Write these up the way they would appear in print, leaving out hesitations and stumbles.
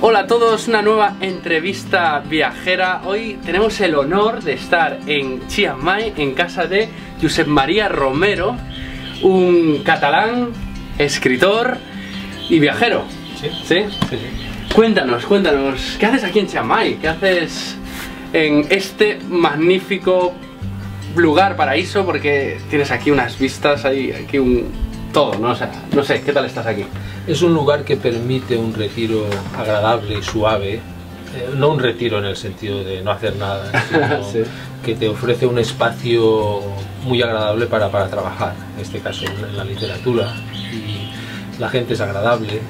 Hola a todos, una nueva entrevista viajera. Hoy tenemos el honor de estar en Chiang Mai, en casa de Josep María Romero, un catalán, escritor y viajero. ¿Sí? Cuéntanos, ¿qué haces aquí en Chiang Mai? ¿Qué haces en este magnífico lugar, paraíso? Porque tienes aquí unas vistas, hay aquí todo, ¿no? O sea, no sé, ¿qué tal estás aquí? Es un lugar que permite un retiro agradable y suave, no un retiro en el sentido de no hacer nada, sino sí, que te ofrece un espacio muy agradable para trabajar, en este caso en la literatura, y la gente es agradable,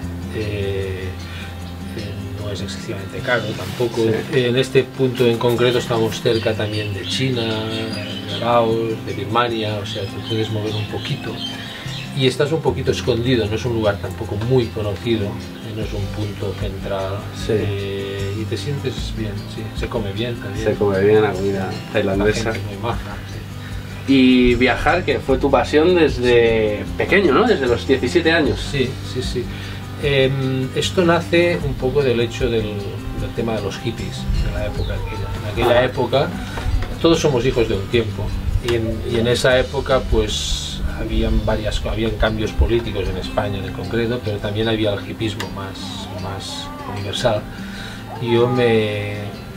no es excesivamente caro tampoco. Sí. En este punto en concreto estamos cerca también de China, de Laos, de Birmania, o sea, te puedes mover un poquito. Y estás un poquito escondido, no es un lugar tampoco muy conocido, no es un punto central, sí. Y te sientes bien, sí, se come bien también. Se come bien la comida tailandesa. La gente muy maja, sí. Y viajar, que fue tu pasión desde pequeño, ¿no? Desde los 17 años. Sí. Esto nace un poco del hecho del tema de los hippies, de la época aquella. En aquella época, todos somos hijos de un tiempo, y en esa época, pues, habían cambios políticos en España en concreto, pero también había el hipismo más universal. Y yo me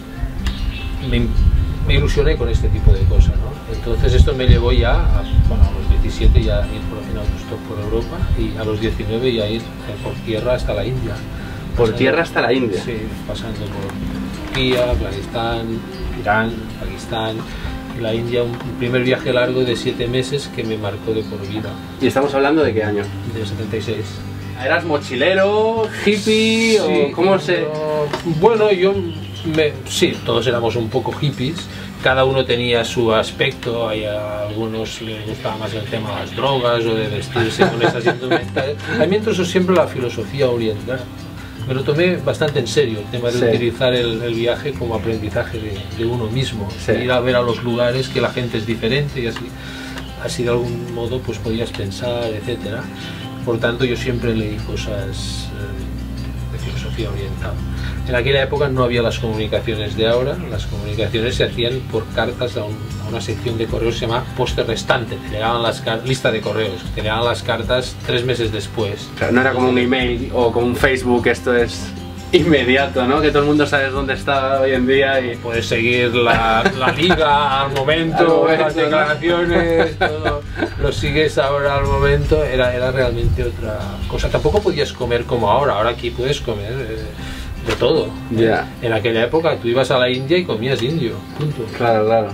ilusioné con este tipo de cosas, ¿no? Entonces esto me llevó ya a los 17 ya ir por fin autostop por Europa, y a los 19 ya ir por tierra hasta la India. Tierra hasta la India? Sí, pasando por Turquía, Afganistán, Irán, Pakistán. La India, un primer viaje largo de 7 meses que me marcó de por vida. ¿Y estamos hablando de qué año? De 76. ¿Eras mochilero, hippie, sí, o cómo se...? Bueno, sí, todos éramos un poco hippies, cada uno tenía su aspecto, a algunos les gustaba más el tema de las drogas o de vestirse con esas indumentarias. A mí entonces siempre la filosofía oriental. Me lo tomé bastante en serio, el tema de utilizar el viaje como aprendizaje de uno mismo, ir a ver a los lugares que la gente es diferente, y así de algún modo pues podías pensar, etc. Por tanto, yo siempre leí cosas de filosofía oriental. En aquella época no había las comunicaciones de ahora, las comunicaciones se hacían por cartas a una sección de correos que se llama poste restante, te llegaban lista de correos, te llegaban las cartas 3 meses después. O sea, no era como un email o como un Facebook, esto es inmediato, ¿no? Que todo el mundo sabe dónde está hoy en día y puedes seguir la liga al momento, las declaraciones, todo lo sigues ahora al momento. Era realmente otra cosa. Tampoco podías comer como ahora aquí puedes comer de todo. En aquella época tú ibas a la India y comías indio, punto. Claro.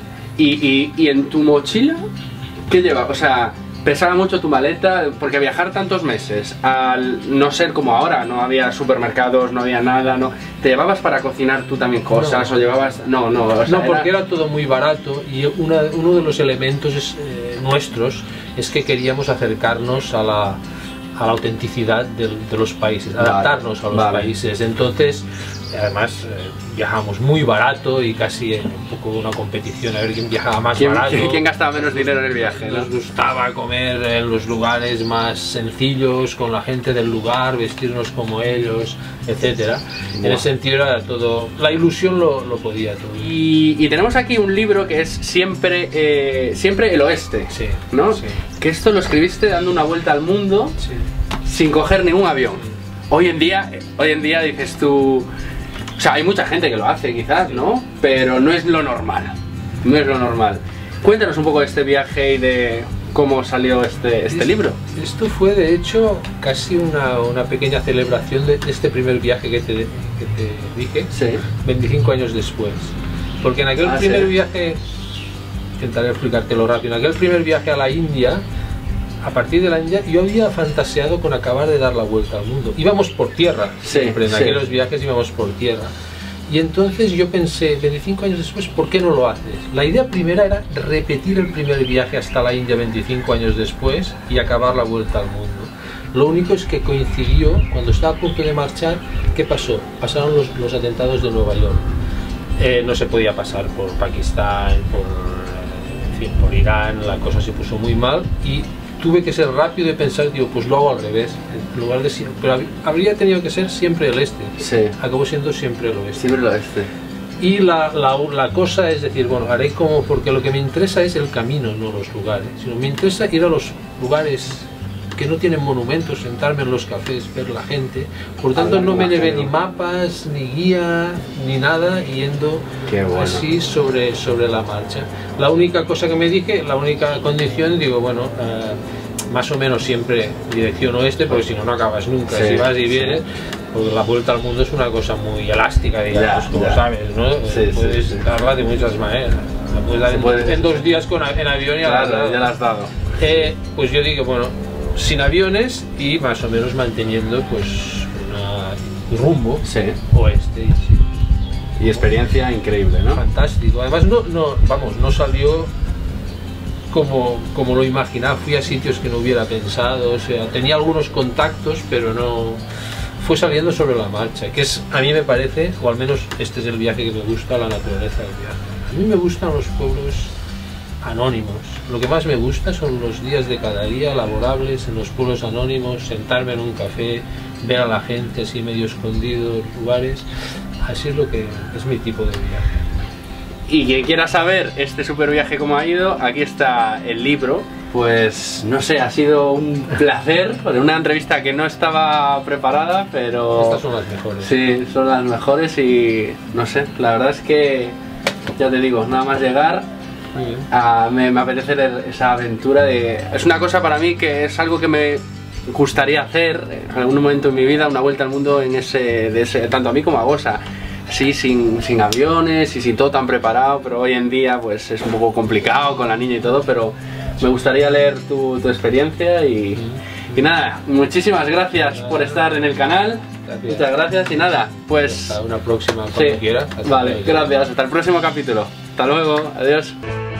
¿Y en tu mochila qué llevas? O sea, pesaba mucho tu maleta, porque viajar tantos meses, al no ser como ahora, no había supermercados, no había nada, ¿no? ¿Te llevabas para cocinar tú también cosas o llevabas...? O sea, porque era todo muy barato, y uno de los elementos nuestros es que queríamos acercarnos a la autenticidad de los países, adaptarnos a los países. Entonces, además, viajamos muy barato y casi en un poco una competición a ver quién viajaba más barato. ¿Quién gastaba menos dinero en el viaje? Nos gustaba comer en los lugares más sencillos, con la gente del lugar, vestirnos como ellos, etc. En ese sentido era todo, la ilusión lo podía todo. Y tenemos aquí un libro que es Siempre el Oeste, ¿no? Sí. Que esto lo escribiste dando una vuelta al mundo, sin coger ningún avión. Hoy en día dices tú... O sea, hay mucha gente que lo hace quizás, ¿no? Pero no es lo normal. No es lo normal. Cuéntanos un poco de este viaje y de cómo salió este libro. Esto fue, de hecho, casi una pequeña celebración de este primer viaje que te dije, 25 años después. Porque en aquel primer viaje, intentaré explicártelo rápido, en aquel primer viaje a la India, a partir de la India, yo había fantaseado con acabar de dar la vuelta al mundo. Íbamos por tierra, siempre en aquellos viajes íbamos por tierra. Y entonces yo pensé, 25 años después, ¿por qué no lo haces? La idea primera era repetir el primer viaje hasta la India 25 años después y acabar la vuelta al mundo. Lo único es que coincidió, cuando estaba a punto de marchar, ¿qué pasó? Pasaron los atentados de Nueva York. No se podía pasar por Pakistán, por Irán, la cosa se puso muy mal y tuve que ser rápido y pensar, digo, pues lo hago al revés, en lugar de siempre, pero habría tenido que ser siempre el este. Sí. Acabó siendo siempre el oeste. Siempre el oeste. Y la cosa es decir, bueno, haré como, porque lo que me interesa es el camino, no los lugares, sino me interesa ir a los lugares que no tienen monumentos, sentarme en los cafés, ver la gente, por tanto no me llevé ni mapas, ni guía, ni nada, yendo así sobre la marcha. La única cosa que me dije, la única condición, digo, bueno, más o menos siempre dirección oeste, porque si no, no acabas nunca, si vas y vienes, porque la vuelta al mundo es una cosa muy elástica, digamos, como sabes, ¿no? Puedes darla de muchas maneras, la puedes dar en 2 días en avión y ya la has dado. Pues yo digo, bueno, sin aviones y más o menos manteniendo pues un rumbo oeste. Y experiencia increíble, ¿no? Fantástico. Además no salió como lo imaginaba. Fui a sitios que no hubiera pensado, o sea, tenía algunos contactos, pero no fue saliendo sobre la marcha, que es, a mí me parece, o al menos este es el viaje que me gusta, la naturaleza del viaje. A mí me gustan los pueblos anónimos. Lo que más me gusta son los días de cada día laborables en los pueblos anónimos, sentarme en un café, ver a la gente así medio escondido, lugares. Así es lo que es mi tipo de viaje. Y quien quiera saber este super viaje cómo ha ido, aquí está el libro. Pues no sé, ha sido un placer, una entrevista que no estaba preparada, pero... Estas son las mejores. Sí, son las mejores y no sé, la verdad es que, ya te digo, nada más llegar... me apetece leer esa aventura es una cosa para mí que es algo que me gustaría hacer en algún momento en mi vida, una vuelta al mundo en tanto a mí como a Gosa, así sin aviones y sin todo tan preparado, pero hoy en día pues es un poco complicado con la niña y todo, pero me gustaría leer tu experiencia y nada, muchísimas gracias por estar en el canal. Gracias. Muchas gracias y nada, pues... Hasta una próxima cuando quieras. Vale, gracias, hasta el próximo capítulo. Hasta luego, adiós.